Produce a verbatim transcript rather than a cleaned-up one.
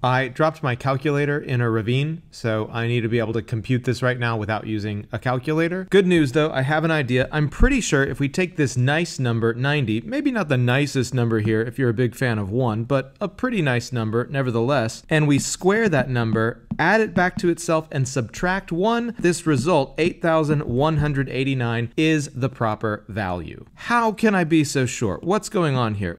I dropped my calculator in a ravine, so I need to be able to compute this right now without using a calculator. Good news though, I have an idea. I'm pretty sure if we take this nice number, ninety, maybe not the nicest number here if you're a big fan of one, but a pretty nice number nevertheless, and we square that number, add it back to itself, and subtract one, this result, eight thousand one hundred eighty-nine, is the proper value. How can I be so sure? What's going on here?